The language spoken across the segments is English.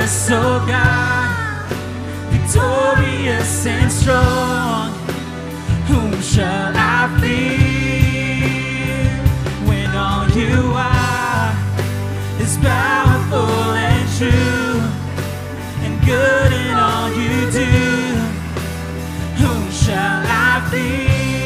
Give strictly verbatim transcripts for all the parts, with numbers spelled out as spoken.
glorious, oh God, victorious and strong. Whom shall I fear when all you are is powerful and true and good in all you do? Whom shall I fear?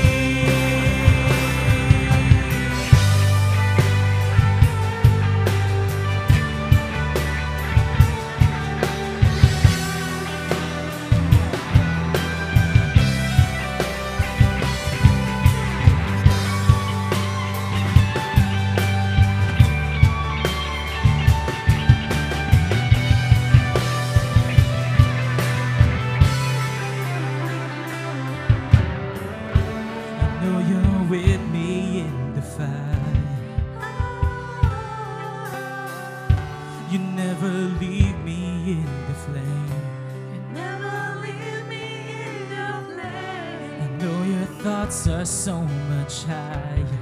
Are so much higher,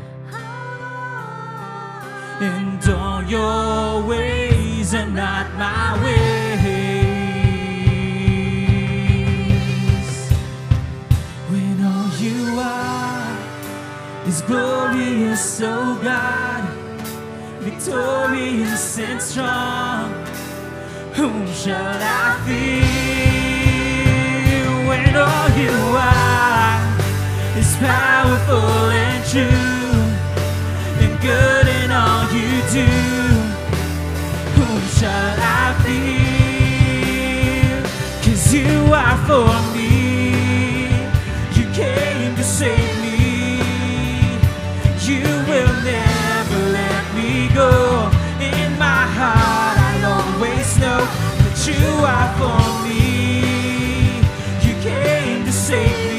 and all your ways are not my ways. When all you are is glorious, oh God, victorious and strong, whom shall I fear? When all you are is powerful and true and good in all you do, whom shall I fear? 'Cause you are for me, you came to save me, you will never let me go. In my heart I'll always know that you are for me, you came to save me,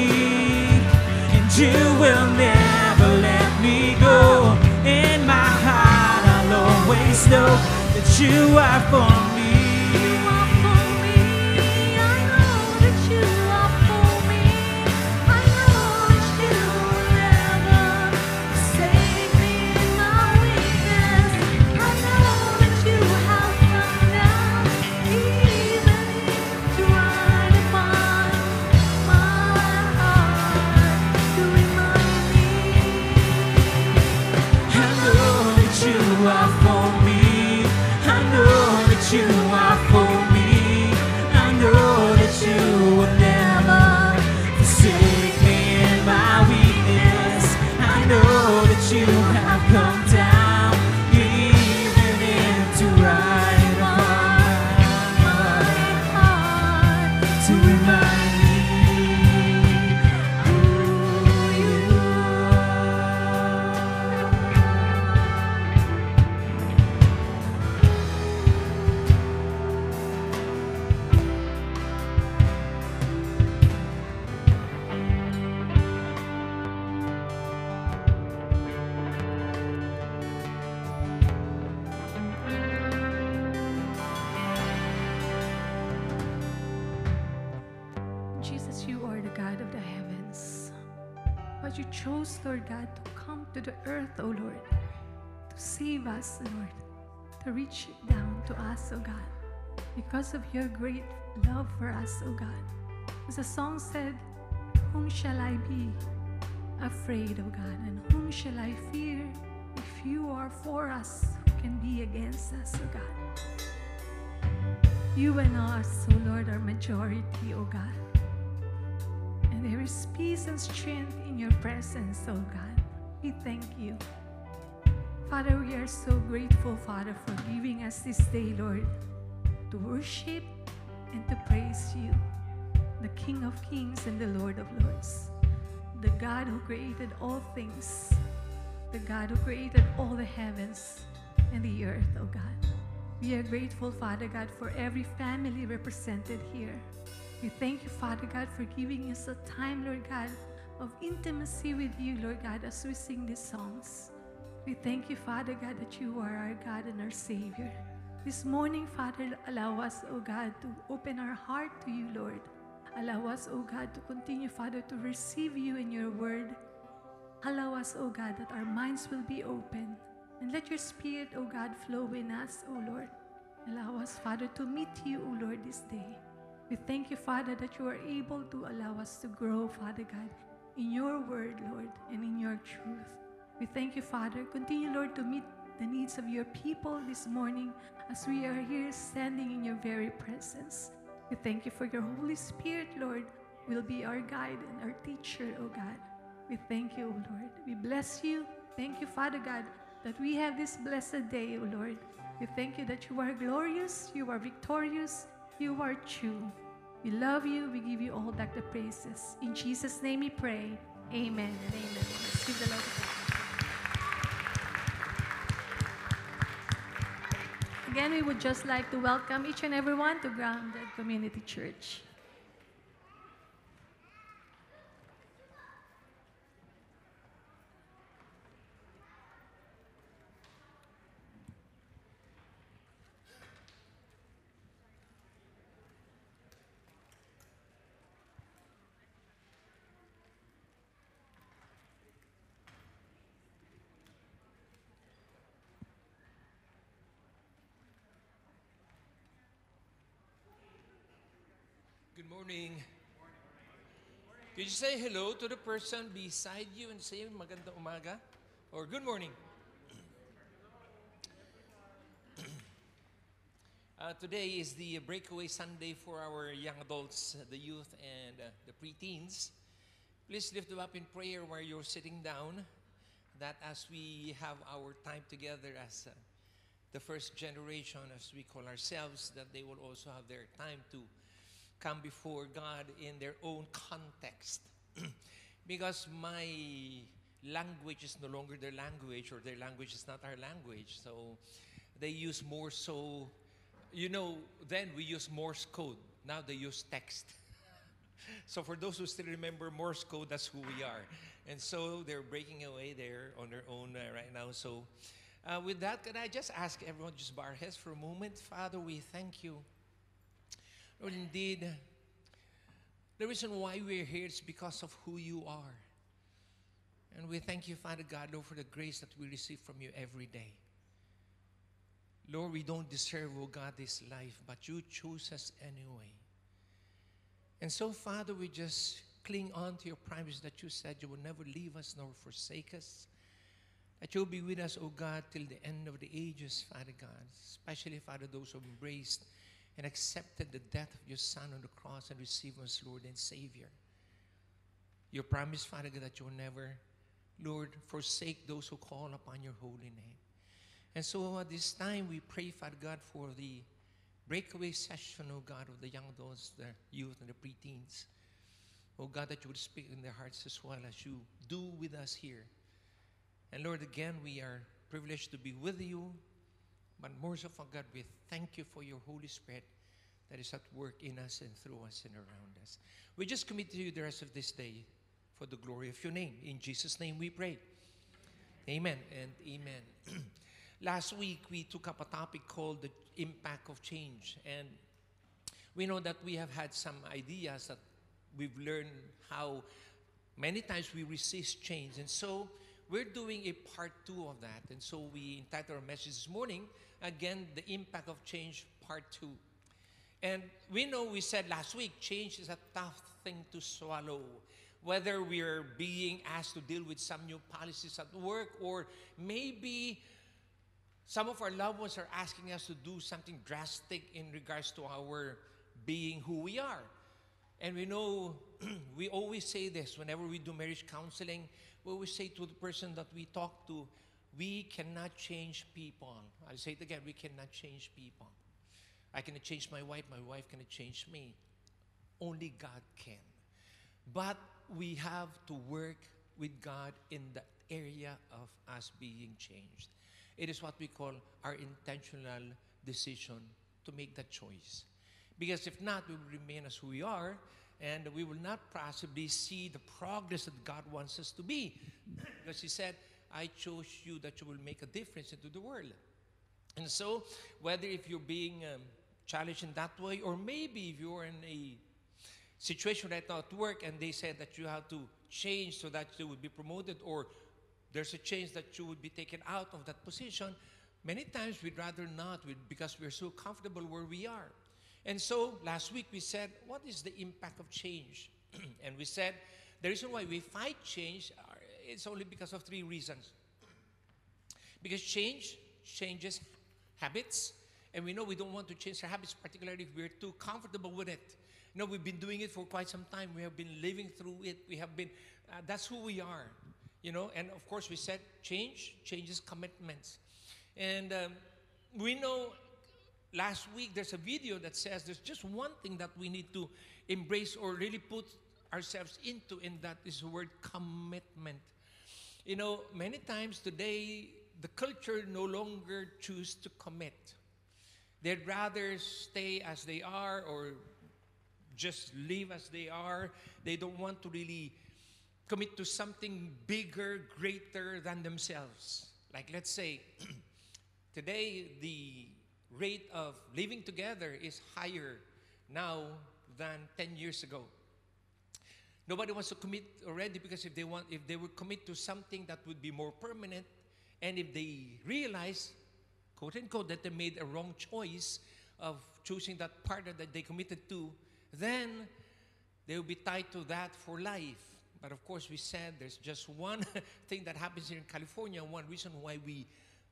you will never let me go. In my heart I'll always know that you are for me. You are for me. I know that you are for me. I know that you will never forsake me in my weakness. I know that you have come down even to right upon my heart. You are for me. I know that you are for me. I know that you will never forsake me in my weakness. I know that you have come down even into right upon my heart to remind me who you But you chose, Lord God, to come to the earth, O Lord, to save us, Lord, to reach down to us, O God, because of your great love for us, O God. As the song said, whom shall I be afraid, O God, and whom shall I fear? If you are for us, who can be against us, O God? You and us, O Lord, are majority, O God. And there is peace and strength in your presence, oh God. We thank you. Father, we are so grateful, Father, for giving us this day, Lord, to worship and to praise you, the King of Kings and the Lord of Lords, the God who created all things, the God who created all the heavens and the earth, oh God. We are grateful, Father God, for every family represented here. We thank you, Father God, for giving us a time, Lord God, of intimacy with you, Lord God, as we sing these songs. We thank you, Father God, that you are our God and our Savior. This morning, Father, allow us, O God, to open our heart to you, Lord. Allow us, O God, to continue, Father, to receive you in your word. Allow us, O God, that our minds will be open. And let your Spirit, O God, flow in us, O Lord. Allow us, Father, to meet you, O Lord, this day. We thank you, Father, that you are able to allow us to grow, Father God, in your word, Lord, and in your truth. We thank you, Father. Continue, Lord, to meet the needs of your people this morning as we are here standing in your very presence. We thank you for your Holy Spirit, Lord, will be our guide and our teacher, O God. We thank you, O Lord. We bless you. Thank you, Father God, that we have this blessed day, O Lord. We thank you that you are glorious, you are victorious, you are true. We love you. We give you all back the praises. In Jesus' name we pray. Amen and amen. Let's give the Lord a praise. Again, we would just like to welcome each and everyone to Grounded Community Church. Good morning. Could you say hello to the person beside you and say magandang umaga or good morning? uh, today is the breakaway Sunday for our young adults, the youth, and uh, the preteens. Please lift them up in prayer while you're sitting down, that as we have our time together as uh, the first generation, as we call ourselves, that they will also have their time to come before God in their own context. Because my language is no longer their language, or their language is not our language. So they use more so, you know, then we use Morse code. Now they use text. So for those who still remember Morse code, that's who we are. And so they're breaking away there on their own uh, right now. So uh, with that, can I just ask everyone just bow our heads for a moment? Father, we thank you. Lord, indeed, the reason why we're here is because of who you are. And we thank you, Father God, Lord, for the grace that we receive from you every day. Lord, we don't deserve, oh God, this life, but you choose us anyway. And so, Father, we just cling on to your promise that you said you will never leave us nor forsake us. That you'll be with us, oh God, till the end of the ages, Father God. Especially, Father, those who have embraced and accepted the death of your Son on the cross and received him as Lord and Savior. Your promise, Father God, that you will never, Lord, forsake those who call upon your holy name. And so at this time, we pray, Father God, for the breakaway session, oh God, of the young adults, the youth, and the preteens. Oh God, that you would speak in their hearts as well as you do with us here. And Lord, again, we are privileged to be with you. But more so, for God, we thank you for your Holy Spirit that is at work in us and through us and around us. We just commit to you the rest of this day for the glory of your name. In Jesus' name we pray. Amen and amen. Last week, we took up a topic called the impact of change. And we know that we have had some ideas that we've learned how many times we resist change. And so we're doing a part two of that. And so we entitled our message this morning, again, the impact of change, part two. And we know we said last week, change is a tough thing to swallow. Whether we're being asked to deal with some new policies at work, or maybe some of our loved ones are asking us to do something drastic in regards to our being who we are. And we know, we always say this whenever we do marriage counseling, we always say to the person that we talk to, we cannot change people. I'll say it again, we cannot change people. I cannot change my wife, my wife cannot change me. Only God can. But we have to work with God in the area of us being changed. It is what we call our intentional decision to make that choice. Because if not, we will remain as who we are, and we will not possibly see the progress that God wants us to be. Because he said, I chose you that you will make a difference into the world. And so, whether if you're being um, challenged in that way, or maybe if you're in a situation right now at work and they said that you have to change so that you would be promoted, or there's a change that you would be taken out of that position, many times we'd rather not with, because we're so comfortable where we are. And so last week we said, what is the impact of change? And we said, the reason why we fight change are, it's only because of three reasons. Because change changes habits, and we know we don't want to change our habits, particularly if we're too comfortable with it. You know, we've been doing it for quite some time. We have been living through it. We have been, uh, that's who we are. You know, and of course we said change changes commitments. And um, we know last week there's a video that says there's just one thing that we need to embrace or really put ourselves into, and that is the word commitment. You know, many times today, the culture no longer choose to commit. They'd rather stay as they are or just live as they are. They don't want to really commit to something bigger, greater than themselves. Like, let's say, today the rate of living together is higher now than ten years ago. Nobody wants to commit already, because if they want, if they would commit to something that would be more permanent, and if they realize, quote unquote, that they made a wrong choice of choosing that partner that they committed to, then they will be tied to that for life. But of course, we said there's just one thing that happens here in California, one reason why we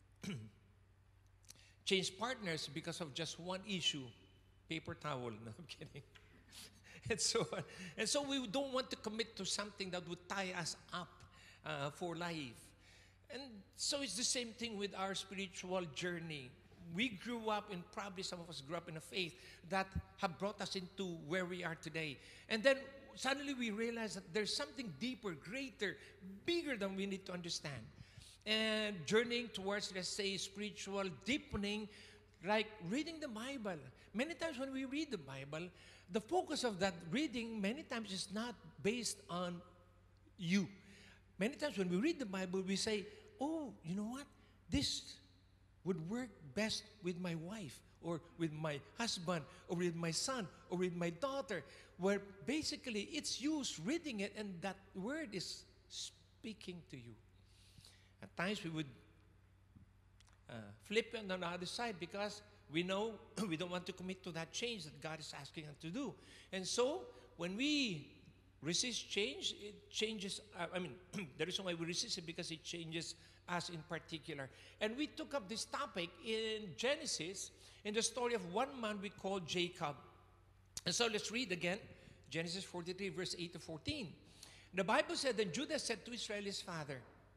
change partners, because of just one issue, paper towel. No, I'm kidding. And so, and so we don't want to commit to something that would tie us up uh, for life. And so it's the same thing with our spiritual journey. We grew up, and probably some of us grew up in a faith that have brought us into where we are today. And then suddenly we realize that there's something deeper, greater, bigger than we need to understand. And journeying towards, let's say, spiritual deepening, like reading the Bible. Many times when we read the Bible, the focus of that reading many times is not based on you. Many times when we read the Bible, we say, oh, you know what? This would work best with my wife, or with my husband, or with my son, or with my daughter, where basically it's you reading it, and that word is speaking to you. At times we would uh, flip it on the other side, because we know we don't want to commit to that change that God is asking us to do. And so when we resist change, it changes, uh, I mean, the reason why we resist it, because it changes us in particular. And we took up this topic in Genesis, in the story of one man we call Jacob. And so let's read again, Genesis forty-three, verse eight to fourteen. The Bible said, then Judah said to Israel his father,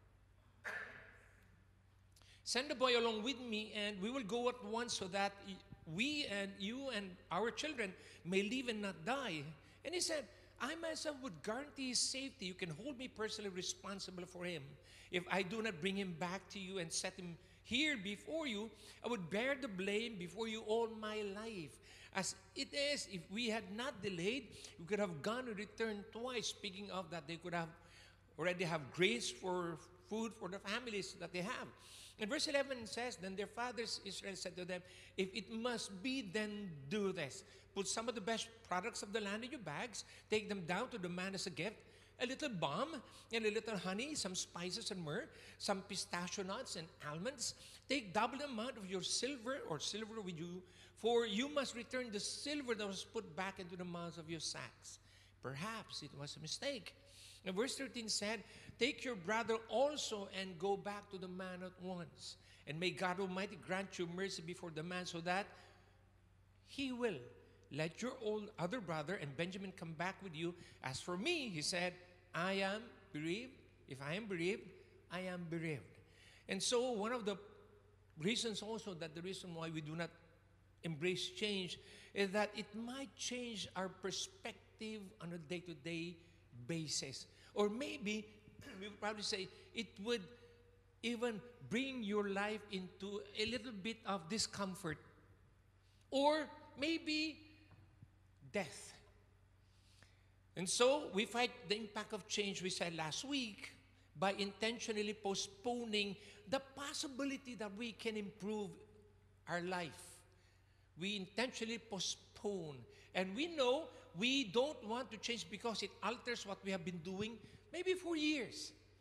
send the boy along with me, and we will go at once, so that we and you and our children may live and not die. And he said, I myself would guarantee his safety. You can hold me personally responsible for him. If I do not bring him back to you and set him here before you, I would bear the blame before you all my life. As it is, if we had not delayed, we could have gone and returned twice. Speaking of that, they could have already have grace for food for the families that they have. And verse eleven says, then their fathers Israel said to them, if it must be, then do this. Put some of the best products of the land in your bags, take them down to the man as a gift, a little balm and a little honey, some spices and myrrh, some pistachio nuts and almonds. Take double the amount of your silver or silver with you, for you must return the silver that was put back into the mouths of your sacks. Perhaps it was a mistake. And verse thirteen said, take your brother also and go back to the man at once. And may God Almighty grant you mercy before the man, so that he will let your old other brother and Benjamin come back with you. As for me, he said, I am bereaved. If I am bereaved, I am bereaved. And so one of the reasons also that the reason why we do not embrace change is that it might change our perspective on a day-to-day basis. Or maybe, we would probably say, it would even bring your life into a little bit of discomfort. Or maybe death. And so we fight the impact of change, we said last week, by intentionally postponing the possibility that we can improve our life. We intentionally postpone. And we know we don't want to change because it alters what we have been doing maybe for years.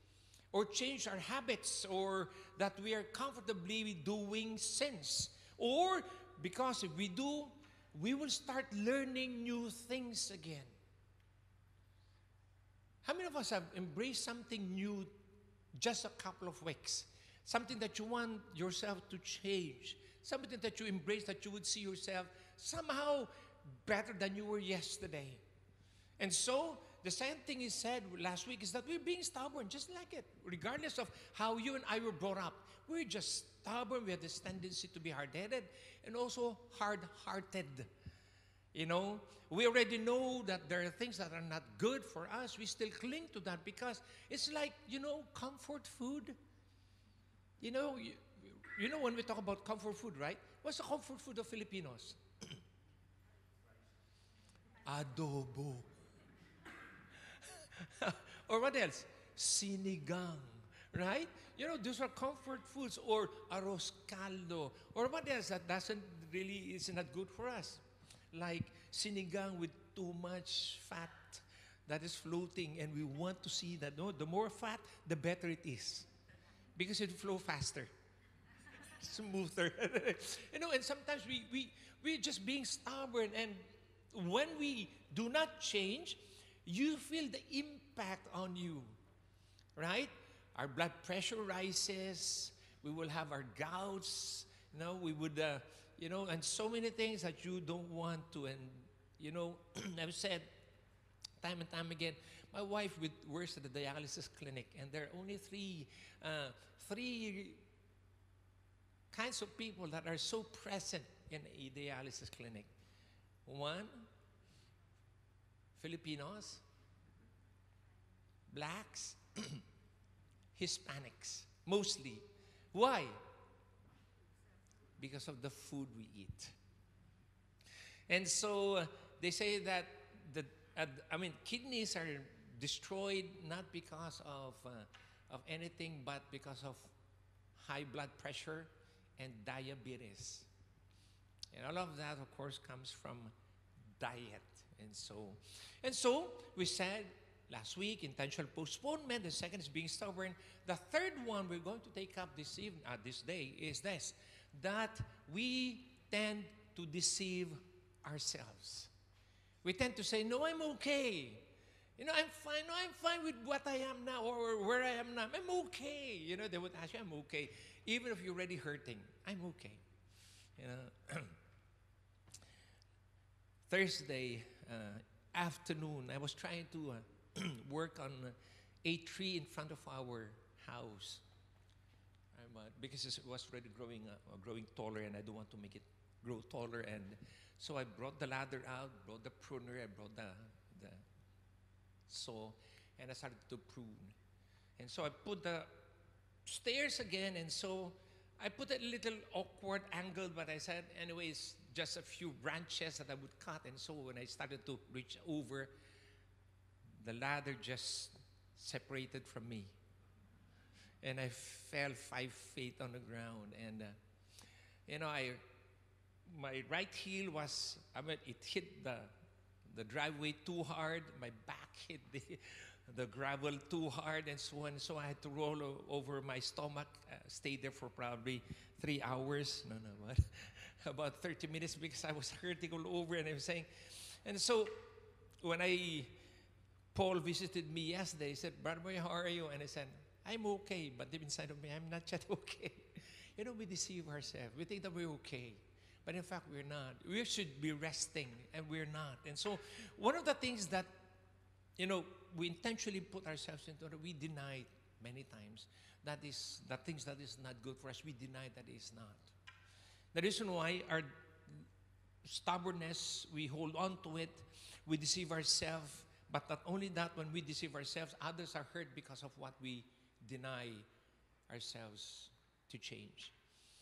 or change our habits, or that we are comfortably doing sins. Or because if we do, we will start learning new things again. How many of us have embraced something new just a couple of weeks? Something that you want yourself to change. Something that you embrace, that you would see yourself somehow better than you were yesterday. And so, the same thing is said last week is that we're being stubborn, just like it. Regardless of how you and I were brought up, we're just stubborn. We have this tendency to be hard-headed and also hard-hearted. You know, we already know that there are things that are not good for us. We still cling to that because it's like, you know, comfort food. You know, you, you know when we talk about comfort food, right? What's the comfort food of Filipinos? Adobo. Or what else? Sinigang, right? You know, those are comfort foods. Or arroz caldo. Or what else that doesn't really, is not good for us? Like sinigang with too much fat that is floating, and we want to see that, no, the more fat, the better it is. Because it will flow faster. Smoother. You know, and sometimes we, we, we're just being stubborn, and when we do not change, you feel the impact on you, right? Our blood pressure rises. We will have our gouts. You know, we would, uh, you know, and so many things that you don't want to. And, you know, I've said time and time again, my wife with, works at the dialysis clinic, and there are only three, uh, three kinds of people that are so present in a dialysis clinic. One, Filipinos, blacks, Hispanics, mostly. Why? Because of the food we eat. And so uh, they say that the, uh, I mean, kidneys are destroyed not because of, uh, of anything, but because of high blood pressure and diabetes. And all of that, of course, comes from diet. And so, and so we said last week, intentional postponement. The second is being stubborn. The third one we're going to take up this evening, uh, this day, is this: that we tend to deceive ourselves. We tend to say, "No, I'm okay. You know, I'm fine. No, I'm fine with what I am now, or where I am now. I'm okay." You know, they would ask you, "I'm okay," even if you're already hurting. I'm okay. You know. Thursday uh, afternoon, I was trying to uh, work on a tree in front of our house. I'm, uh, because it was already growing, uh, growing taller, and I don't want to make it grow taller. And so I brought the ladder out, brought the pruner, I brought the, the saw, and I started to prune. And so I put the stairs again, and so I put a little awkward angle, but I said, anyways, just a few branches that I would cut. And so when I started to reach over, the ladder just separated from me. And I fell five feet on the ground. And, uh, you know, I, my right heel was, I mean, it hit the, the driveway too hard. My back hit the, the gravel too hard. And so on. So I had to roll o- over my stomach, uh, stay there for probably three hours. No, no, what? About thirty minutes, because I was hurting all over and everything. And so when I, Paul visited me yesterday, he said, "Brother Boy, how are you?" And I said, "I'm okay," but deep inside of me, I'm not yet okay. You know, we deceive ourselves. We think that we're okay. But in fact, we're not. We should be resting, and we're not. And so one of the things that, you know, we intentionally put ourselves into, that we deny many times, that is, the things that is not good for us, we deny that is not. The reason why our stubbornness, we hold on to it, we deceive ourselves, but not only that, when we deceive ourselves, others are hurt because of what we deny ourselves to change.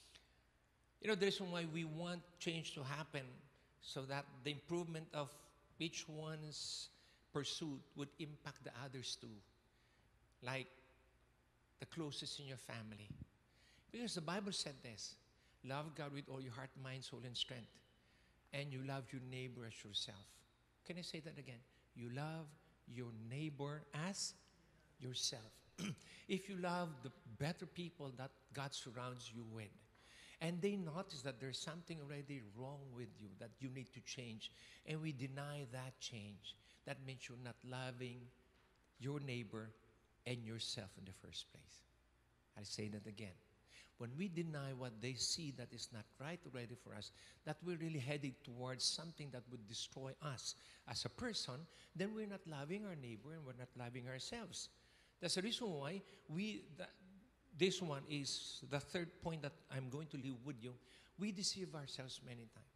You know, the reason why we want change to happen, so that the improvement of each one's pursuit would impact the others too, like the closest in your family. Because the Bible said this: love God with all your heart, mind, soul, and strength. And you love your neighbor as yourself. Can I say that again? You love your neighbor as yourself. if you love the better people that God surrounds you with, and they notice that there's something already wrong with you that you need to change, and we deny that change, that means you're not loving your neighbor and yourself in the first place. I say that again. When we deny what they see that is not right already for us, that we're really heading towards something that would destroy us as a person, then we're not loving our neighbor and we're not loving ourselves. That's the reason why we, that, this one is the third point that I'm going to leave with you. We deceive ourselves many times.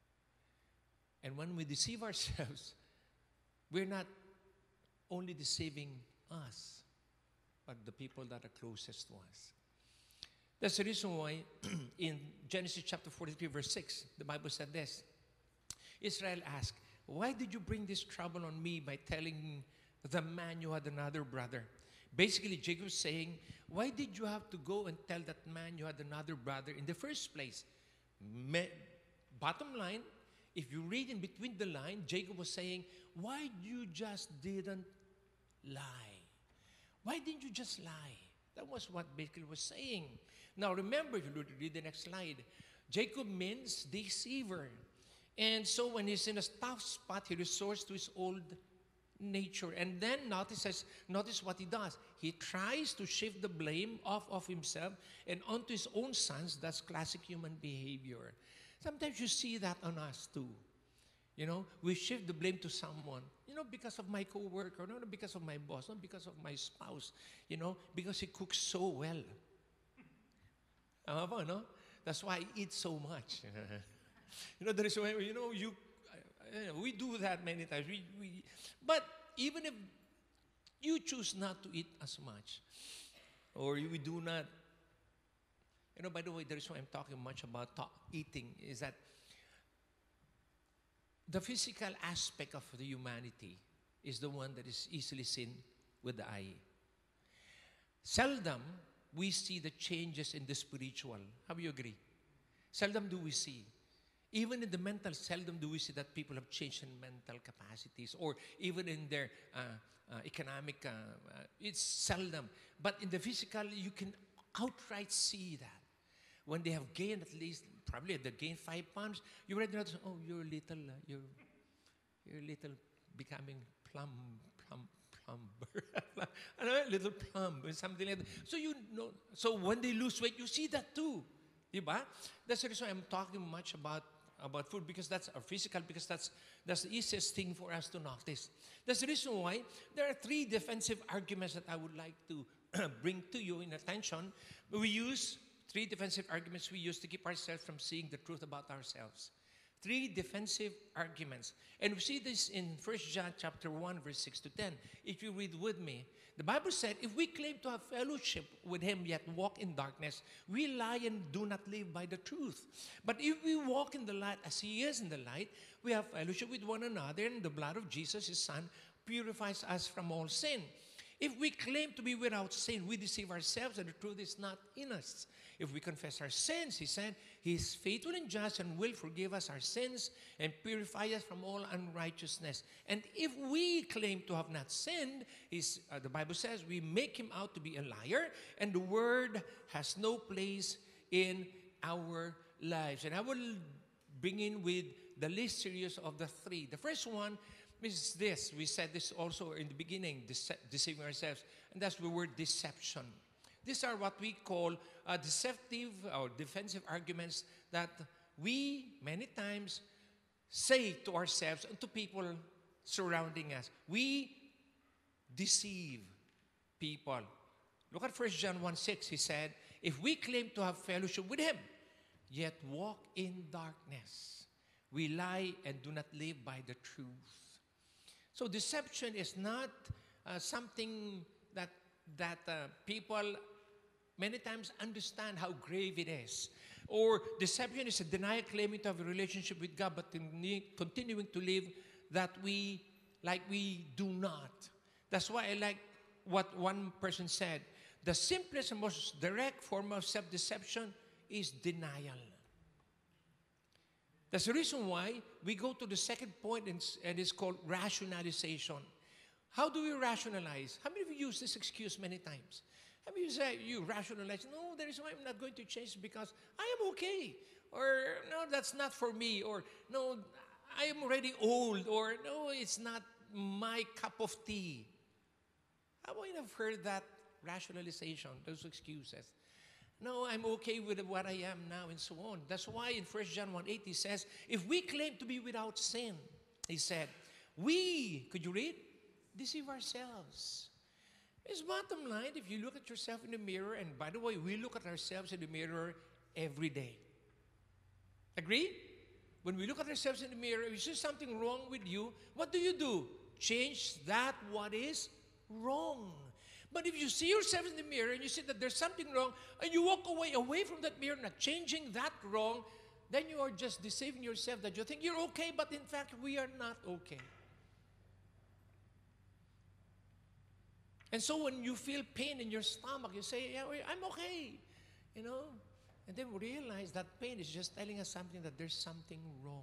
And when we deceive ourselves, we're not only deceiving us, but the people that are closest to us. That's the reason why in Genesis chapter forty-three, verse six, the Bible said this. Israel asked, why did you bring this trouble on me by telling the man you had another brother? Basically, Jacob is saying, why did you have to go and tell that man you had another brother in the first place? Me- bottom line, if you read in between the line, Jacob was saying, why you just didn't lie? Why didn't you just lie? That was what basically was saying. Now remember, if you read the next slide, Jacob means deceiver. And so when he's in a tough spot, he resorts to his old nature. And then notice, notice what he does. He tries to shift the blame off of himself and onto his own sons. That's classic human behavior. Sometimes you see that on us too. You know, we shift the blame to someone. You know, because of my coworker, not because of my boss, not because of my spouse. You know, because he cooks so well. Tama ba, no? That's why I eat so much. You know, there is a way, you know, you, uh, we do that many times. We, we, but even if you choose not to eat as much, or we do not, you know, by the way, there is why I'm talking much about talk, eating, is that the physical aspect of the humanity is the one that is easily seen with the eye. Seldom we see the changes in the spiritual. How do you agree? Seldom do we see. Even in the mental, seldom do we see that people have changed in mental capacities or even in their uh, uh, economic, uh, uh, it's seldom. But in the physical, you can outright see that. When they have gained at least, probably they gained five pounds, you already notice, oh, you're little, uh, you're, you're little becoming plump, plump, plumber. A little plump or something like that. So you know, so when they lose weight, you see that too. Diba? That's the reason I'm talking much about, about food, because that's our physical, because that's, that's the easiest thing for us to notice. That's the reason why there are three defensive arguments that I would like to bring to you in attention. We use three defensive arguments we use to keep ourselves from seeing the truth about ourselves. Three defensive arguments. And we see this in First John chapter one, verse six to ten. If you read with me, the Bible said, if we claim to have fellowship with him, yet walk in darkness, we lie and do not live by the truth. But if we walk in the light as he is in the light, we have fellowship with one another, and the blood of Jesus, his son, purifies us from all sin. If we claim to be without sin, we deceive ourselves and the truth is not in us. If we confess our sins, he said, he is faithful and just and will forgive us our sins and purify us from all unrighteousness. And if we claim to have not sinned, his, uh, the Bible says, we make him out to be a liar, and the word has no place in our lives. And I will bring in with the least serious of the three. The first one is this. We said this also in the beginning, dece- deceiving ourselves, and that's the word deception. These are what we call uh, deceptive or defensive arguments that we many times say to ourselves and to people surrounding us. We deceive people. Look at First John one six. He said, if we claim to have fellowship with him, yet walk in darkness, we lie and do not live by the truth. So deception is not uh, something that, that uh, people many times understand how grave it is. Or deception is a denial claiming to have a relationship with God but continuing to live that we, like we do not. That's why I like what one person said. The simplest and most direct form of self-deception is denial. That's the reason why we go to the second point, and it's called rationalization. How do we rationalize? How many of you use this excuse many times? How many of you say, you rationalize, no, there is why I'm not going to change because I am okay. Or, no, that's not for me. Or, no, I am already old. Or, no, it's not my cup of tea. How many have heard that rationalization, those excuses? No, I'm okay with what I am now and so on. That's why in First John one eight he says, if we claim to be without sin, he said, we, could you read? Deceive ourselves. It's bottom line, if you look at yourself in the mirror, and by the way, we look at ourselves in the mirror every day. Agree? When we look at ourselves in the mirror, if you see something wrong with you, what do you do? Change that what is wrong. But if you see yourself in the mirror and you see that there's something wrong, and you walk away, away from that mirror, not changing that wrong, then you are just deceiving yourself that you think you're okay, but in fact, we are not okay. And so when you feel pain in your stomach, you say, yeah, I'm okay, you know. And then we realize that pain is just telling us something, that there's something wrong.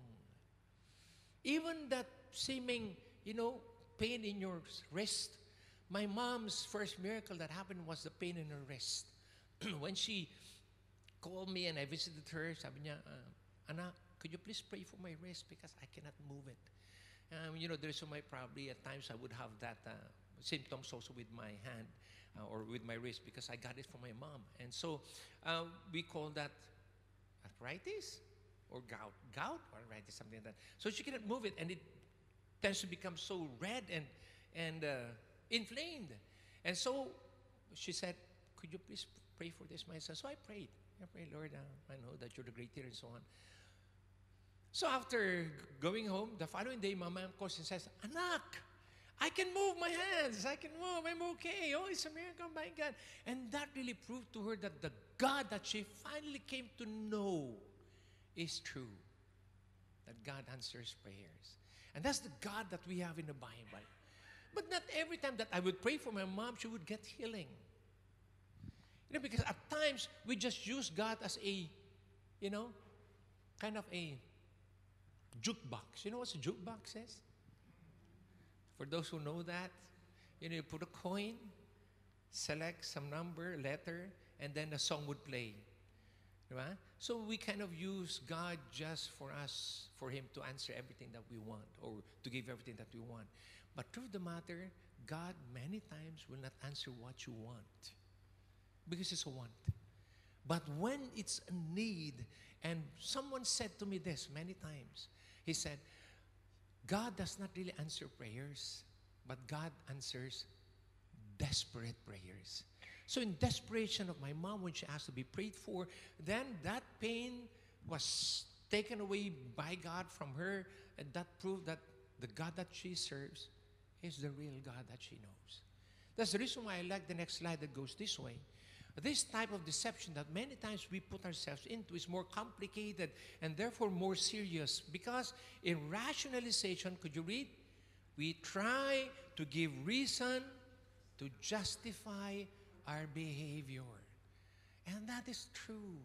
Even that seeming, you know, pain in your wrist. My mom's first miracle that happened was the pain in her wrist. When she called me and I visited her, sabi niya, uh, Anak, could you please pray for my wrist because I cannot move it. Um, you know, there's so my probably at times I would have that uh, symptoms also with my hand uh, or with my wrist because I got it from my mom. And so uh, we call that arthritis or gout. Gout or arthritis, something like that. So she cannot move it and it tends to become so red and, and uh, inflamed. And so she said, could you please pray for this, my son? So I prayed. I prayed, Lord, uh, I know that you're the great healer and so on. So after going home, the following day, my mom calls and says, Anak, I can move my hands. I can move. I'm okay. Oh, it's a miracle, my God. And that really proved to her that the God that she finally came to know is true. That God answers prayers. And that's the God that we have in the Bible. But not every time that I would pray for my mom, she would get healing. You know, because at times, we just use God as a, you know, kind of a jukebox. You know what a jukebox is? For those who know that, you know, you put a coin, select some number, letter, and then a song would play. Right? So we kind of use God just for us, for Him to answer everything that we want or to give everything that we want. But truth of the matter, God many times will not answer what you want because it's a want. But when it's a need, and someone said to me this many times, he said, God does not really answer prayers, but God answers desperate prayers. So in desperation of my mom, when she asked to be prayed for, then that pain was taken away by God from her, and that proved that the God that she serves is the real God that she knows. That's the reason why I like the next slide that goes this way. This type of deception that many times we put ourselves into is more complicated and therefore more serious because in rationalization, could you read? We try to give reason to justify our behavior. And that is true.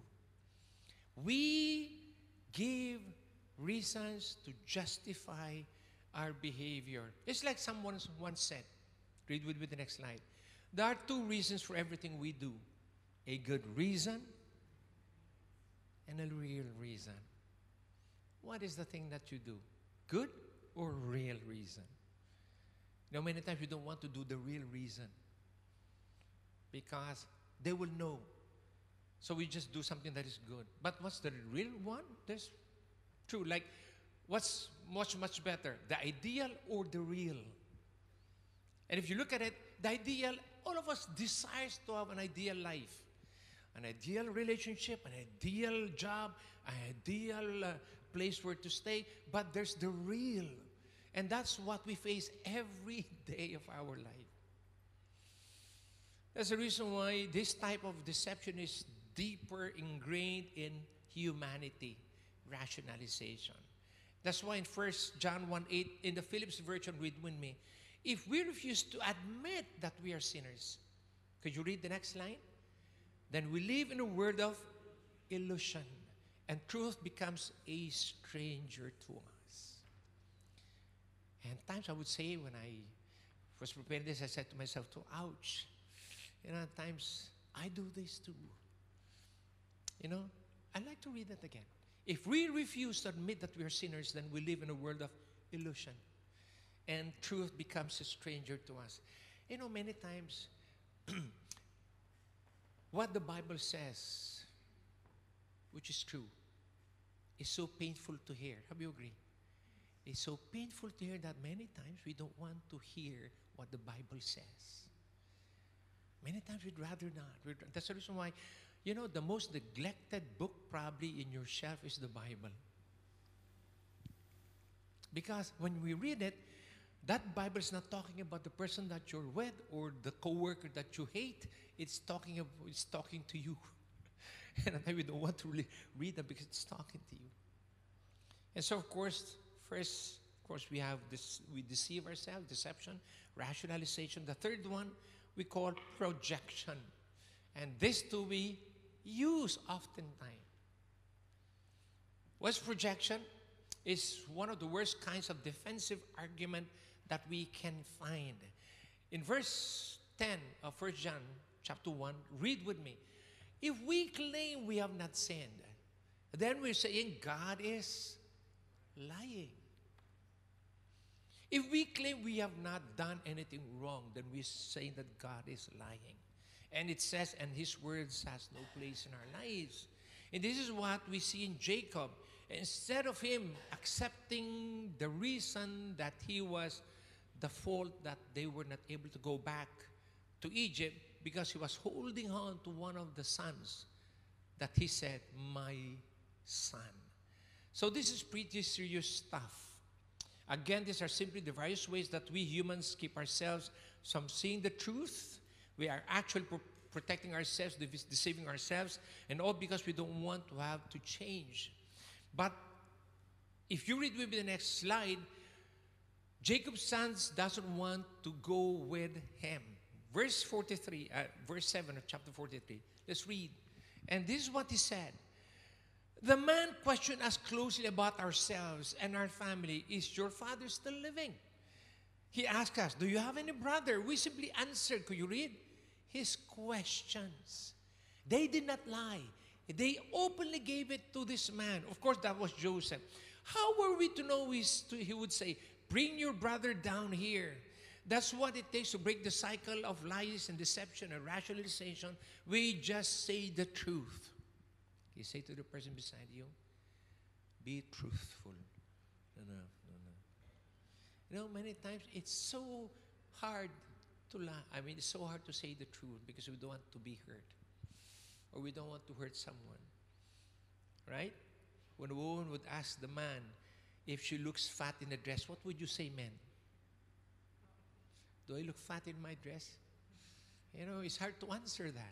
We give reasons to justify our behavior. It's like someone once said, read with me the next slide. There are two reasons for everything we do. A good reason and a real reason. What is the thing that you do? Good or real reason? You know, many times we don't want to do the real reason because they will know. So we just do something that is good. But what's the real one? That's true. Like, what's much, much better? The ideal or the real? And if you look at it, the ideal, all of us desires to have an ideal life. An ideal relationship, an ideal job, an ideal uh, place where to stay. But there's the real. And that's what we face every day of our life. That's the reason why this type of deception is deeper ingrained in humanity, rationalization. That's why in First John one eight, in the Phillips version, read with me, if we refuse to admit that we are sinners, could you read the next line? Then we live in a world of illusion, and truth becomes a stranger to us. And times I would say when I was preparing this, I said to myself, too, ouch. You know, at times, I do this too. You know, I'd like to read that again. If we refuse to admit that we are sinners, then we live in a world of illusion. And truth becomes a stranger to us. You know, many times, what the Bible says, which is true, is so painful to hear. Have you agree? It's so painful to hear that many times we don't want to hear what the Bible says. Many times we'd rather not. We'd, that's the reason why, you know, the most neglected book probably in your shelf is the Bible. Because when we read it, that Bible is not talking about the person that you're with or the coworker that you hate. It's talking about, it's talking to you. And we don't want to really read that because it's talking to you. And so, of course, first, of course, we have this, we deceive ourselves, deception, rationalization. The third one we call projection. And this too we use oftentimes. What's projection? Is one of the worst kinds of defensive argument that we can find. In verse ten of First John chapter one, read with me. If we claim we have not sinned, then we're saying God is lying. If we claim we have not done anything wrong, then we're saying that God is lying. And it says, and His words has no place in our lives. And this is what we see in Jacob. Instead of him accepting the reason that he was the fault that they were not able to go back to Egypt, because he was holding on to one of the sons that he said, my son. So this is pretty serious stuff. Again, these are simply the various ways that we humans keep ourselves from seeing the truth. We are actually pro protecting ourselves, de deceiving ourselves, and all because we don't want to have to change. But if you read with me the next slide, Jacob's sons doesn't want to go with him. Verse forty-three, uh, verse seven of chapter forty-three. Let's read. And this is what he said. The man questioned us closely about ourselves and our family. Is your father still living? He asked us, do you have any brother? We simply answered. Could you read? His questions. They did not lie. They openly gave it to this man. Of course, that was Joseph. How were we to know he would say, bring your brother down here? That's what it takes to break the cycle of lies and deception and rationalization. We just say the truth. You say to the person beside you, be truthful. No, no, no, no. You know, many times it's so hard to lie. I mean, it's so hard to say the truth because we don't want to be hurt. Or we don't want to hurt someone. Right? When a woman would ask the man if she looks fat in a dress, what would you say, man? Do I look fat in my dress? You know, it's hard to answer that.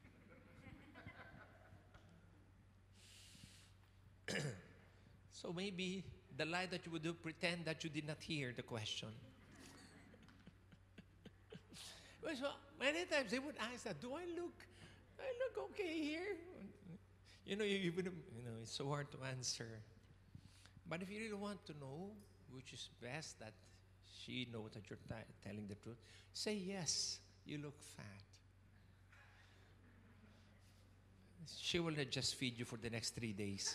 So maybe the lie that you would do, pretend that you did not hear the question. Well, so many times they would ask that, do I look, do I look okay here? You know, you, even, you know, it's so hard to answer. But if you really want to know, which is best that she knows that you're telling the truth, say yes, you look fat. She will not just feed you for the next three days.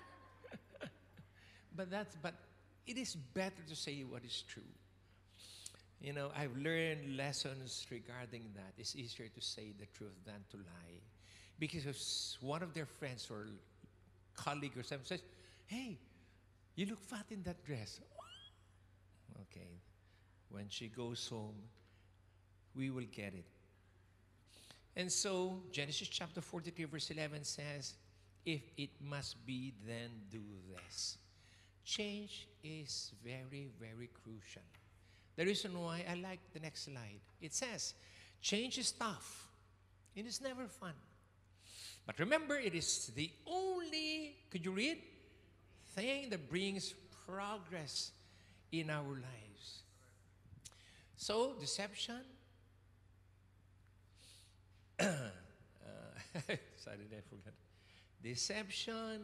But that's, but it is better to say what is true. You know, I've learned lessons regarding that. It's easier to say the truth than to lie. Because if one of their friends or colleague or something says, hey, you look fat in that dress. Okay. When she goes home, we will get it. And so, Genesis chapter forty-three, verse eleven says, if it must be, then do this. Change is very, very crucial. The reason why I like the next slide, it says, change is tough. It is never fun. But remember, it is the only, could you read? Thing that brings progress in our lives. So, deception. uh, sorry, I forgot. Deception,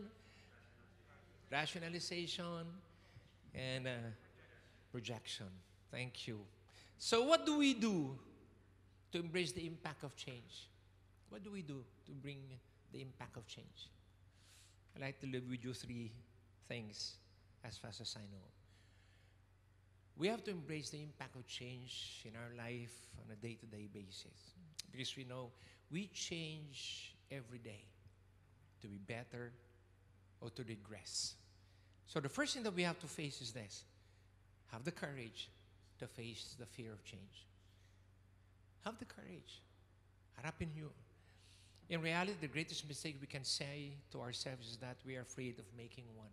rationalization, and uh, projection. Thank you. So what do we do to embrace the impact of change? What do we do to bring the impact of change? I'd like to leave with you three things as fast as I know. We have to embrace the impact of change in our life on a day-to-day basis. Because we know we change every day to be better or to regress. So the first thing that we have to face is this. Have the courage to face the fear of change. Have the courage. Harapin nyo. In reality, the greatest mistake we can say to ourselves is that we are afraid of making one.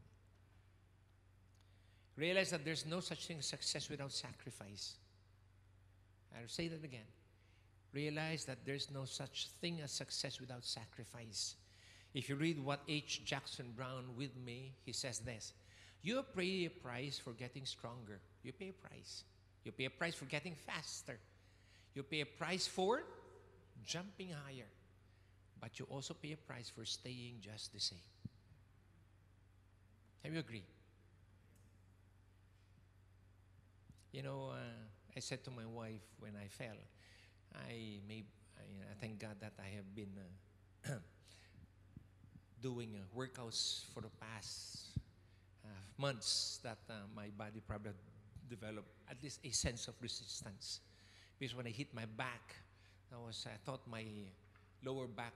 Realize that there's no such thing as success without sacrifice. I'll say that again. Realize that there's no such thing as success without sacrifice. If you read what H. Jackson Brown with me, he says this. You pay a price for getting stronger. You pay a price. You pay a price for getting faster. You pay a price for jumping higher. But you also pay a price for staying just the same. Have you agree? You know, uh, I said to my wife when I fell, I may, I, I thank God that I have been uh, doing uh, workouts for the past uh, months that uh, my body probably developed at least a sense of resistance. Because when I hit my back, I was I thought my lower back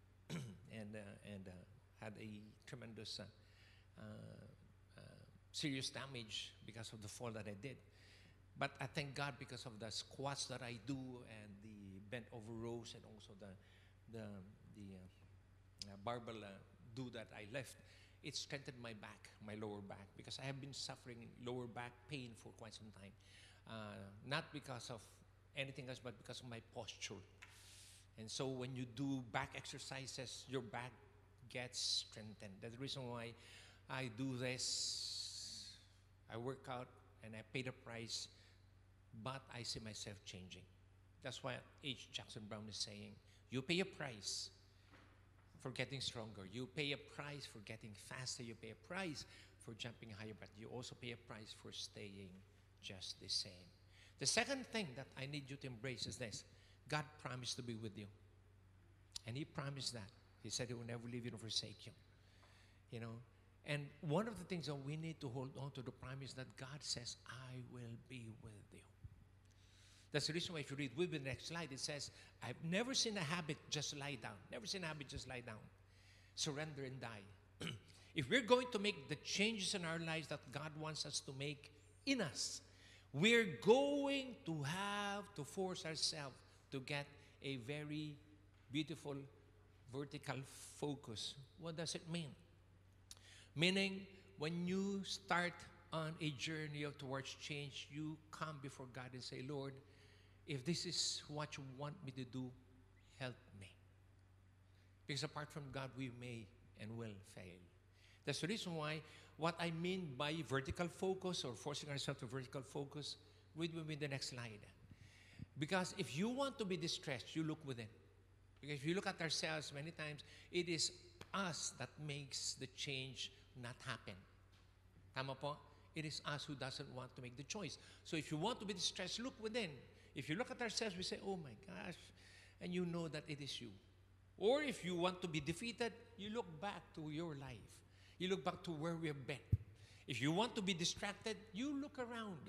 and uh, and uh, had a tremendous uh, uh, uh, serious damage because of the fall that I did. But I thank God because of the squats that I do and the bent over rows and also the the the uh, uh, barbell uh, do that I left. It strengthened my back, my lower back, because I have been suffering lower back pain for quite some time. Uh, not because of anything else, but because of my posture. And so when you do back exercises, your back gets strengthened. That's the reason why I do this. I work out and I pay the price, but I see myself changing. That's why H. Jackson Brown is saying, you pay a price for getting stronger. You pay a price for getting faster. You pay a price for jumping higher, but you also pay a price for staying just the same. The second thing that I need you to embrace is this. God promised to be with you. And He promised that. He said He will never leave you nor forsake you. You know, and one of the things that we need to hold on to the promise that God says, I will be with you. That's the reason why if you read with the next slide, it says, I've never seen a habit just lie down. Never seen a habit just lie down. Surrender and die. If we're going to make the changes in our lives that God wants us to make in us, we're going to have to force ourselves to get a very beautiful vertical focus. What does it mean? Meaning, when you start on a journey of towards change, you come before God and say, Lord, if this is what you want me to do, help me. Because apart from God, we may and will fail. That's the reason why what I mean by vertical focus or forcing ourselves to vertical focus, read with me the next slide. Because if you want to be distressed, you look within. Because if you look at ourselves, many times, it is us that makes the change not happen. Tama po? It is us who doesn't want to make the choice. So if you want to be distressed, look within. If you look at ourselves, we say, oh my gosh, and you know that it is you. Or if you want to be defeated, you look back to your life. You look back to where we have been. If you want to be distracted, you look around.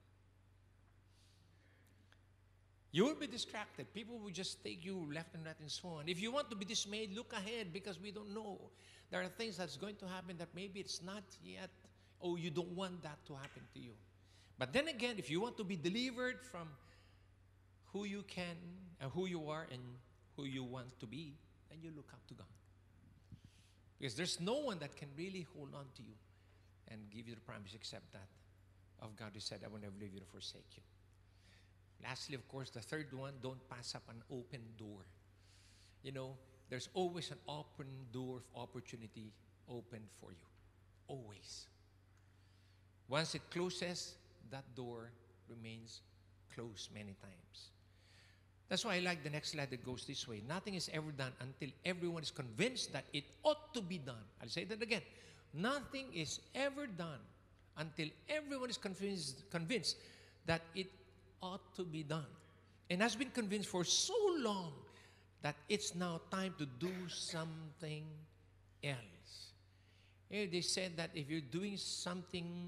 You will be distracted. People will just take you left and right and so on. If you want to be dismayed, look ahead because we don't know. There are things that's going to happen that maybe it's not yet, or you don't want that to happen to you. But then again, if you want to be delivered from who you can, and who you are, and who you want to be, then you look up to God. Because there's no one that can really hold on to you and give you the promise except that of God who said, I will never leave you or forsake you. Lastly, of course, the third one, don't pass up an open door. You know, there's always an open door of opportunity open for you. Always. Once it closes, that door remains closed many times. That's why I like the next slide that goes this way. Nothing is ever done until everyone is convinced that it ought to be done. I'll say that again. Nothing is ever done until everyone is convinced, convinced that it ought to be done and has been convinced for so long that it's now time to do something else. Eh, they said that if you're doing something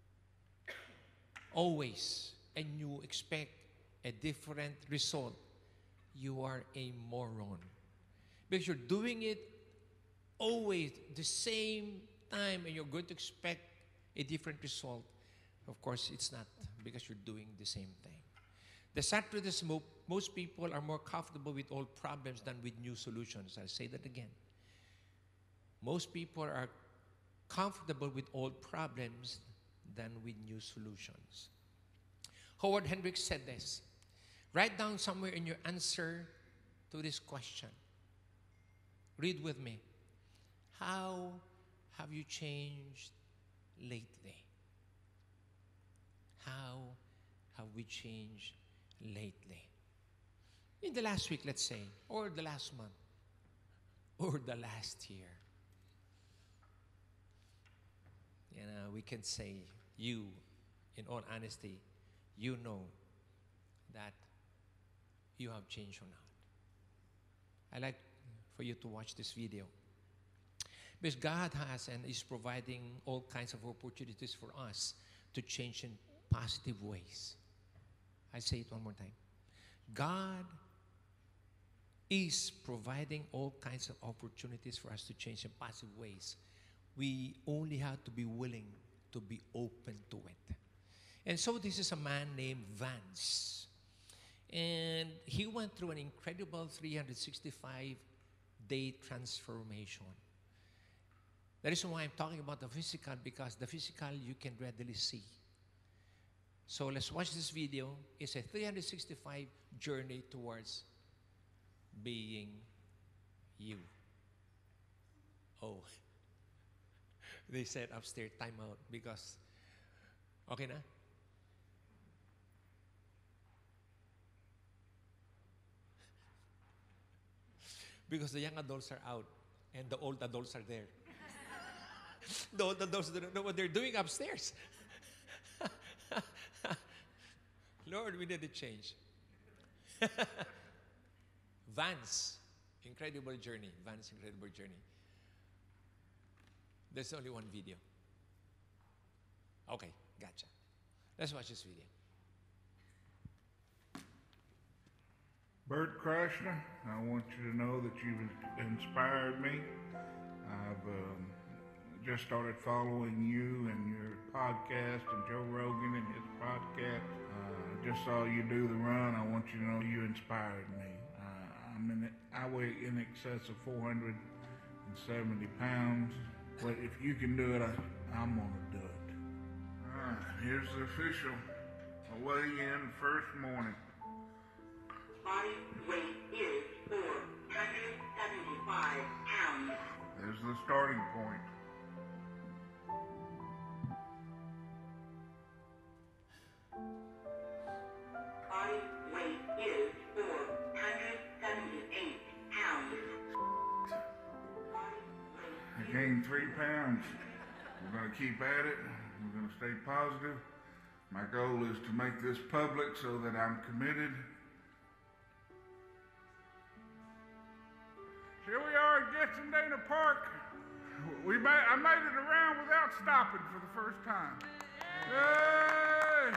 always and you expect a different result, you are a moron. Because you're doing it always the same time and you're going to expect a different result. Of course, it's not, because you're doing the same thing. The sad truth is mo- most people are more comfortable with old problems than with new solutions. I'll say that again. Most people are comfortable with old problems than with new solutions. Howard Hendricks said this. Write down somewhere in your answer to this question. Read with me. How have you changed lately? How have we changed lately? In the last week, let's say, or the last month, or the last year. You know, we can say, you, in all honesty, you know that you have changed or not. I'd like for you to watch this video. Because God has and is providing all kinds of opportunities for us to change in positive ways. I say it one more time. God is providing all kinds of opportunities for us to change in positive ways. We only have to be willing to be open to it. And so this is a man named Vance. And he went through an incredible three hundred sixty-five day transformation. The reason why I'm talking about the physical, because the physical you can readily see. So let's watch this video. It's a three hundred sixty-five journey towards being you. Oh, they said upstairs, time out, because, okay na? Because the young adults are out and the old adults are there. The old adults don't know what they're doing upstairs. Lord, we need to change. Vance, incredible journey. Vance, incredible journey. There's only one video. Okay, gotcha. Let's watch this video. Bert Krashner, I want you to know that you've inspired me. I've um, just started following you and your podcast and Joe Rogan and his podcast. Uh, just saw you do the run. I want you to know you inspired me. Uh, I'm in, I weigh in excess of four hundred seventy pounds, but if you can do it, I, I'm gonna do it. All right, here's the official weigh-in first morning. Body weight is four hundred seventy-five pounds. There's the starting point. Body weight is four hundred seventy-eight pounds. I gained three pounds. We're going to keep at it. We're going to stay positive. My goal is to make this public so that I'm committed. Here we are at Getson Dana Park. We made, I made it around without stopping for the first time. Yay!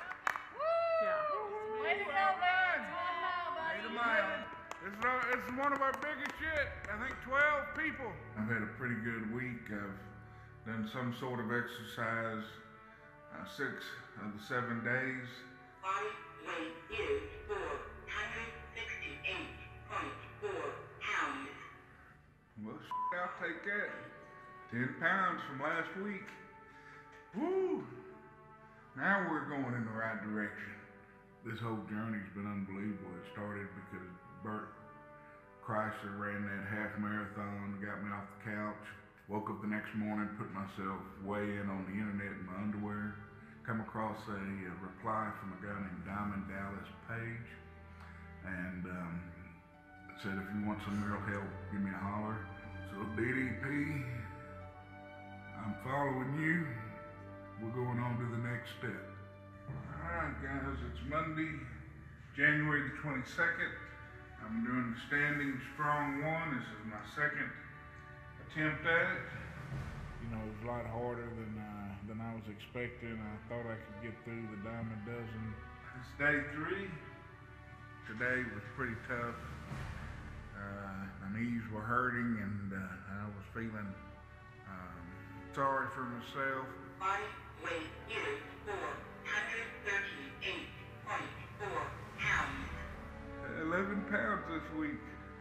Yeah. Way to go, man. Eight a mile. It's, uh, it's one of our biggest yet. I think twelve people. I've had a pretty good week. I've done some sort of exercise uh, six of the seven days. Body weight is four hundred sixty-eight point four pounds. Well, shit, I'll take that. Ten pounds from last week. Woo! Now we're going in the right direction. This whole journey's been unbelievable. It started because Bert Chrysler ran that half marathon, got me off the couch. Woke up the next morning, put myself way in on the internet in my underwear. Come across a, a reply from a guy named Diamond Dallas Page. And um, said, if you want some real help, give me a holler. So D D P, I'm following you. We're going on to the next step. Alright guys, it's Monday, January the twenty-second. I'm doing the standing strong one. This is my second attempt at it. You know, it was a lot harder than uh, than I was expecting. I thought I could get through the dime a dozen. It's day three. Today was pretty tough. Uh, my knees were hurting and uh, I was feeling um, sorry for myself. Body weight is four hundred thirty-eight point four pounds. eleven pounds this week.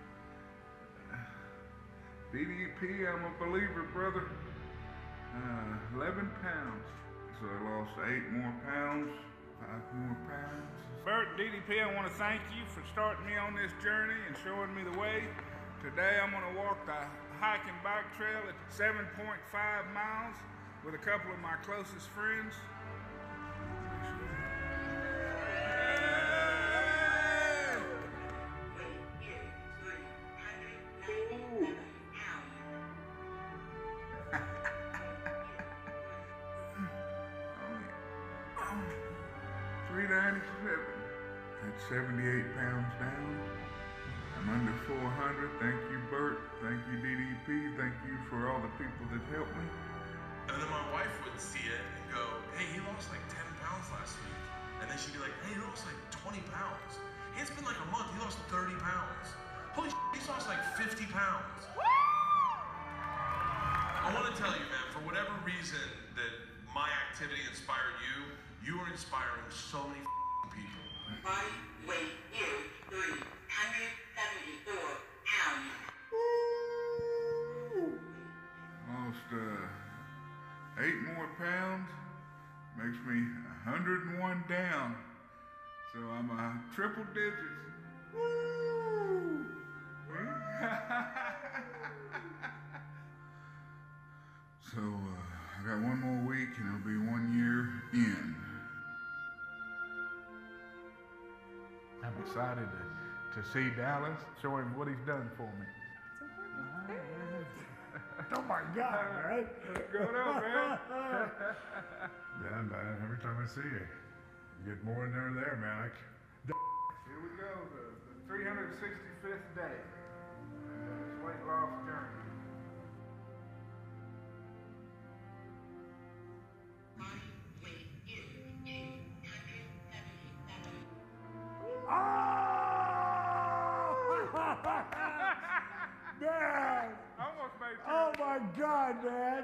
D D P, I'm a believer, brother. Uh, eleven pounds. So I lost eight more pounds, five more pounds. Bert, D D P, I want to thank you for starting me on this journey and showing me the way. Today I'm going to walk the hike and bike trail at seven point five miles with a couple of my closest friends. three ninety-seven. That's seventy-eight pounds down. I'm under four hundred. Thank you, Bert. Thank you, D D P. Thank you for all the people that helped me. And then my wife would see it and go, hey, he lost like ten pounds last week. And then she'd be like, hey, he lost like twenty pounds. Hey, it's been like a month, he lost thirty pounds. Holy shit, he's lost like fifty pounds. I want to tell you, man, for whatever reason that my activity inspired you, you are inspiring so many people. Body weight is three hundred seventy-four pounds. Lost uh, eight more pounds. Makes me one hundred and one down. So I'm a triple digits. Woo! So uh, I got one more week and it'll be one year in. I'm excited to, to see Dallas, show him what he's done for me. Oh my God, right? What's going on, man? Yeah, man, every time I see you, you get more in there and there, man. I c- Here we go, the, the three hundred sixty-fifth day. This weight loss journey. Body weight is two hundred seventy-seven. Man! Almost made two. Oh my God, man!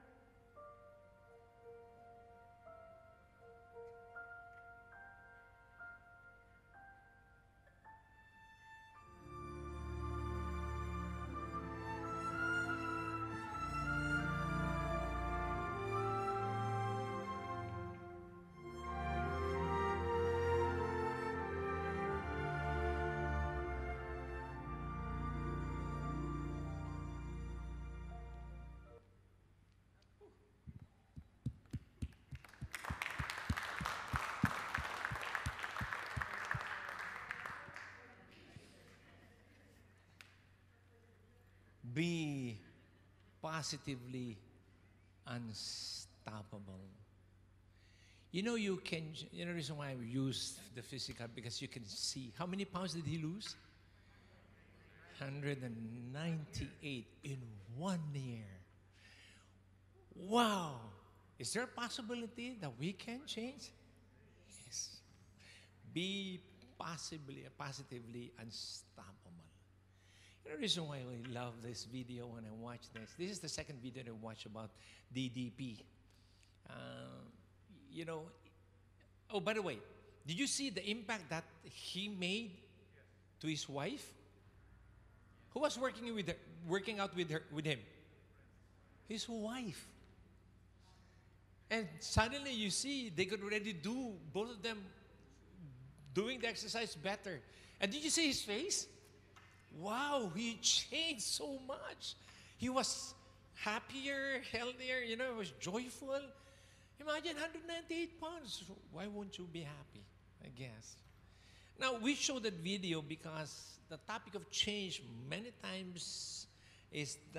Be positively unstoppable. You know, you can, you know, the reason why I use the physical, because you can see. How many pounds did he lose? one hundred ninety-eight in one year. Wow. Is there a possibility that we can change? Yes. Be possibly, positively unstoppable. You know the reason why I love this video when I watch this? This is the second video I watch about D D P. Uh, you know, oh, by the way, did you see the impact that he made to his wife? Who was working with her, working out with her, with him? His wife. And suddenly you see they could already do, both of them doing the exercise better. And did you see his face? Wow, he changed so much. He was happier, healthier, you know, he was joyful. Imagine one hundred ninety-eight pounds. Why won't you be happy, I guess? Now, we show that video because the topic of change many times is the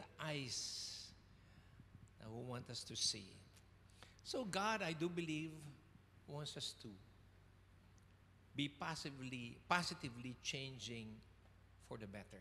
eyes that we want us to see. So God, I do believe wants us to be positively, positively changing for the better.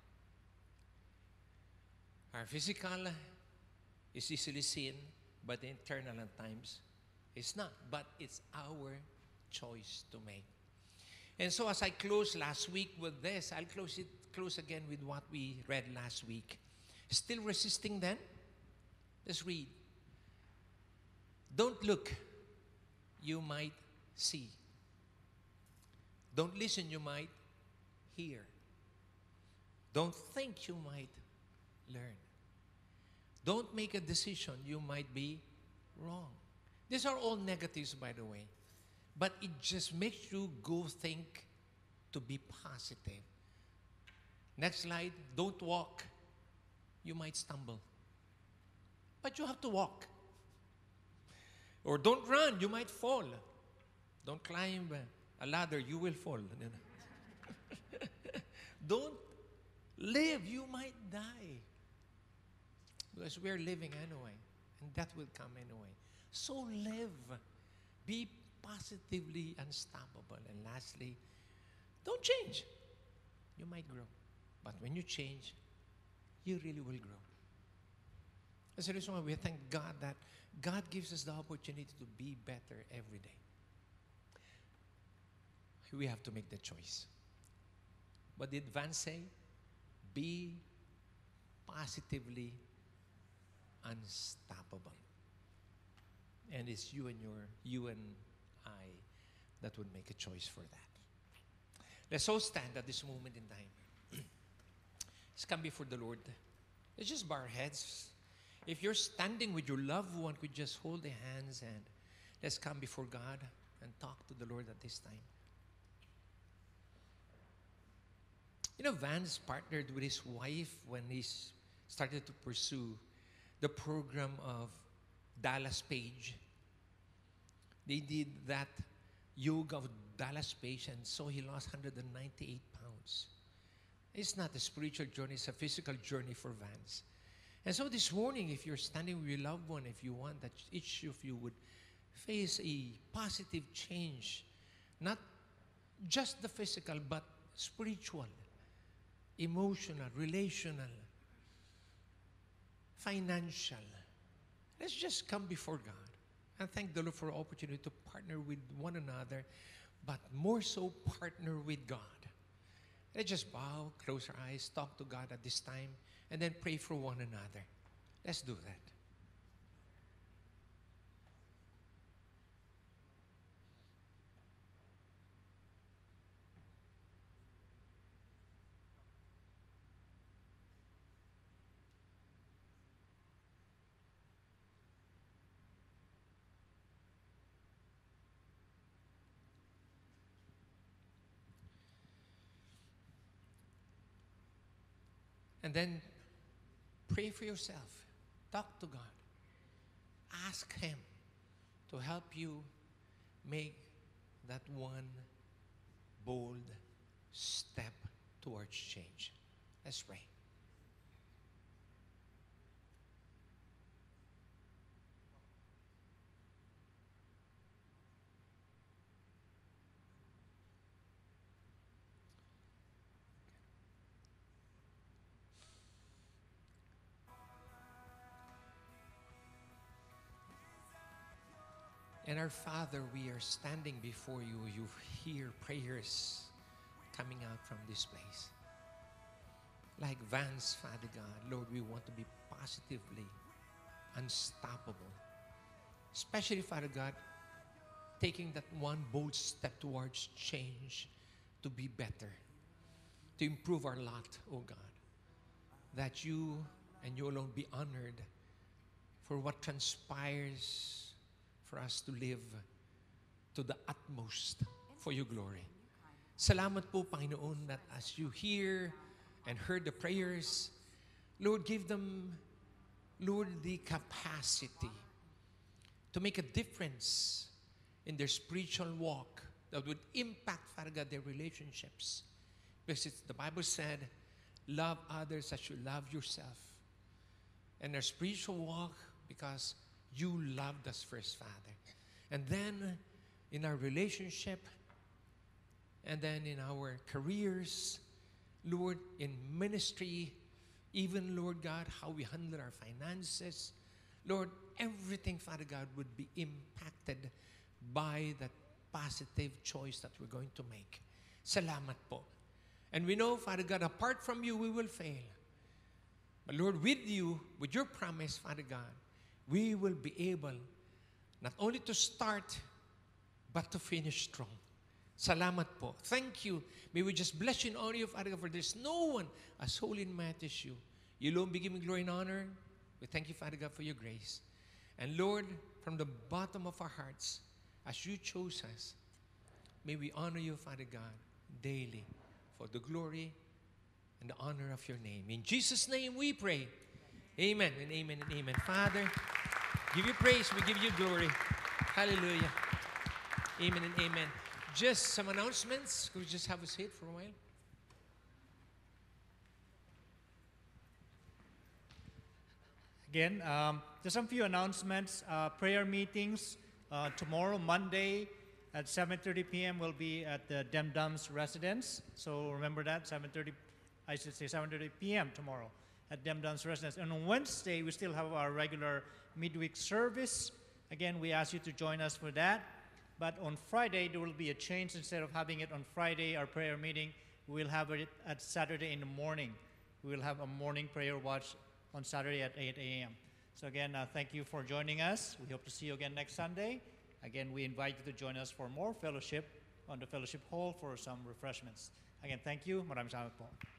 Our physical is easily seen, but the internal at times is not. But it's our choice to make. And so as I closed last week with this, I'll close it close again with what we read last week. Still resisting then? Let's read. Don't look, you might see. Don't listen, you might hear. Don't think, you might learn. Don't make a decision, you might be wrong. These are all negatives, by the way. But it just makes you go think to be positive. Next slide. Don't walk, you might stumble. But you have to walk. Or don't run, you might fall. Don't climb a ladder, you will fall. Don't live, you might die. Because we're living anyway, and that will come anyway. So live. Be positively unstoppable. And lastly, don't change. You might grow. But when you change, you really will grow. That's the reason why we thank God that God gives us the opportunity to be better every day. We have to make the choice. What did Vance say? Be positively unstoppable. And it's you and your, you and I that would make a choice for that. Let's all stand at this moment in time. Let's come before the Lord. Let's just bow our heads. If you're standing with your loved one, could just hold their hands and let's come before God and talk to the Lord at this time. You know, Vance partnered with his wife when he started to pursue the program of Dallas Page. They did that yoga of Dallas Page, and so he lost one hundred ninety-eight pounds. It's not a spiritual journey, it's a physical journey for Vance. And so this morning, if you're standing with your loved one, if you want that each of you would face a positive change, not just the physical, but spiritual, emotional, relational, financial. Let's just come before God and thank the Lord for the opportunity to partner with one another, but more so partner with God. Let's just bow, close our eyes, talk to God at this time, and then pray for one another. Let's do that. And then pray for yourself. Talk to God. Ask Him to help you make that one bold step towards change. Let's pray. And our Father, we are standing before you. You hear prayers coming out from this place. Like Vance, Father God, Lord, we want to be positively unstoppable. Especially, Father God, taking that one bold step towards change to be better, to improve our lot, oh God. That you and you alone be honored for what transpires for us to live to the utmost for your glory. Salamat po, Panginoon, that as you hear and heard the prayers, Lord, give them, Lord, the capacity to make a difference in their spiritual walk that would impact, Father God, their relationships. Because it's, the Bible said, love others as you love yourself. And their spiritual walk, because you loved us first, Father. And then in our relationship, and then in our careers, Lord, in ministry, even, Lord God, how we handle our finances. Lord, everything, Father God, would be impacted by that positive choice that we're going to make. Salamat po. And we know, Father God, apart from you, we will fail. But Lord, with you, with your promise, Father God, we will be able not only to start, but to finish strong. Salamat po. Thank you. May we just bless you and honor you, Father God, for there's no one as holy and mighty as you. You alone be given glory and honor. We thank you, Father God, for your grace. And Lord, from the bottom of our hearts, as you chose us, may we honor you, Father God, daily for the glory and the honor of your name. In Jesus' name we pray. Amen and amen and amen. Father, give you praise. We give you glory. Hallelujah. Amen and amen. Just some announcements. Could we just have a seat for a while? Again, um, just some few announcements. Uh, prayer meetings uh, tomorrow, Monday, at seven thirty p m will be at the Dem Dum's residence. So remember that, seven thirty, I should say seven thirty p m tomorrow at Dem Dum's residence. And on Wednesday, we still have our regular midweek service. Again, we ask you to join us for that. But on Friday, there will be a change. Instead of having it on Friday, our prayer meeting, we'll have it at Saturday in the morning. We will have a morning prayer watch on Saturday at eight a m So again, uh, thank you for joining us. We hope to see you again next Sunday. Again, we invite you to join us for more fellowship on the fellowship hall for some refreshments. Again, thank you. Maraming salamat po.